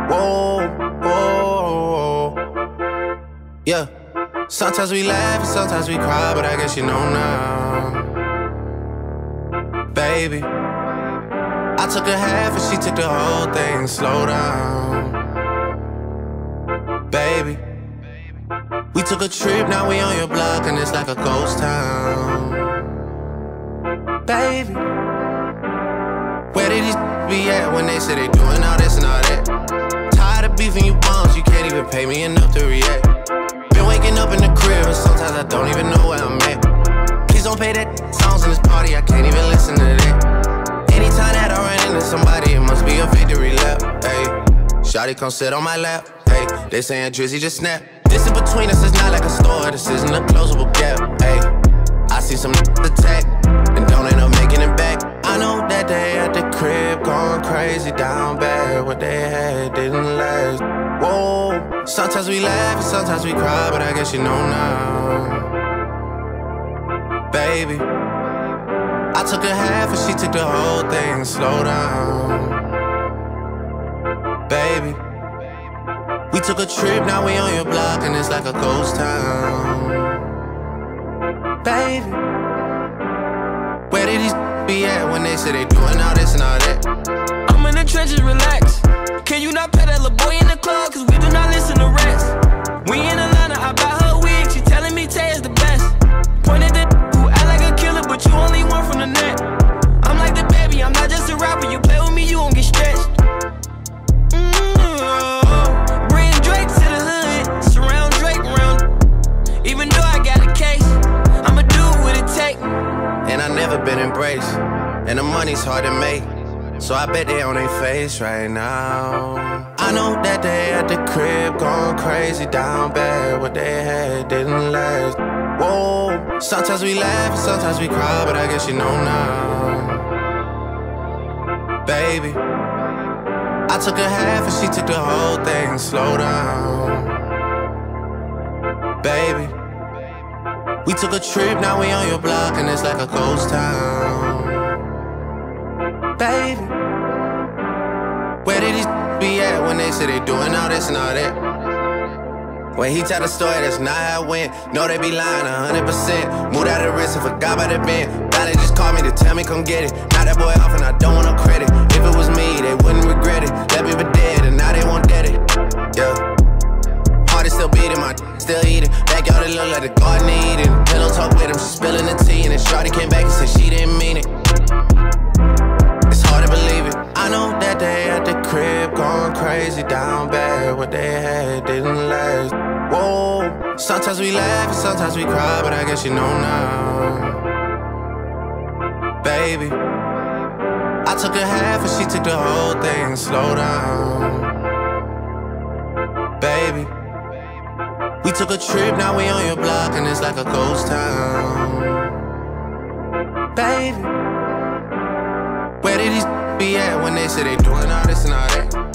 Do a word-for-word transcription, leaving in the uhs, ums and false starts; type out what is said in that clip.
Whoa, whoa, yeah. Sometimes we laugh and sometimes we cry, but I guess you know now, baby. I took a half and she took the whole thing. Slow down, baby. We took a trip, now we on your block and it's like a ghost town, baby. Where did these be at when they say they doing all this and all that? Tired of beefing you bums, you can't even pay me enough to react. Been waking up in the crib and sometimes I don't even know where I'm at. Please don't pay that songs in this party, I can't even listen to that. Anytime that I run into somebody, it must be a victory lap, ayy. Shawty come sit on my lap, ayy. They saying Drizzy just snap. This in between us is not like a store, this isn't a closable gap, ayy. I see some attack and don't end up making it back. I know that they at the crib going crazy down bad. What they had didn't last. Whoa, sometimes we laugh and sometimes we cry, but I guess you know now, baby. I took a half and she took the whole thing. Slow down, baby. We took a trip, now we on your block and it's like a ghost town, baby. Where did these be at when they say they doing all this and all that? I'm in the trenches, relax. Can you not pay that little boy in the club? Cause we do not listen to rest. We in Atlanta, I buy her wig, she telling me Tay is the best. Pointed at who act like a killer, but you only one from the net. I'm like the baby, I'm not just a rapper. You play with me, you won't get stretched. Mm-hmm. Bring Drake to the hood, surround Drake around. Even though I got a case, I'ma do what it take. And I never been embraced, and the money's hard to make, so I bet they on their face right now. I know that they at the crib going crazy down bad. What they had didn't last. Whoa, sometimes we laugh and sometimes we cry, but I guess you know now, baby. I took a half and she took the whole thing. Slow down, baby. We took a trip, now we on your block and it's like a ghost town, baby. Where did these be at when they say they doing all this and all that? When he tell the story, that's not how it went. No, they be lying a hundred percent. Moved out of the wrist and forgot about the bend. Now they just called me to tell me come get it. Now that boy off and I don't want no credit. If it was me, they wouldn't regret it. Left me for dead and now they won't dead it. Yeah. Heart is still beating, my still eating. Backyard it look like the garden eating. Pillow talk with him, she spilling the tea. And then shawty came back and said she didn't mean it. It's hard to believe it. I know that they at the crib going crazy down bad. What they had didn't last. Whoa, sometimes we laugh and sometimes we cry, but I guess you know now, baby. I took a half and she took the whole thing. Slow down, baby. We took a trip, now we on your block and it's like a ghost town, baby. Where did these be at when they say they doing all this and all that?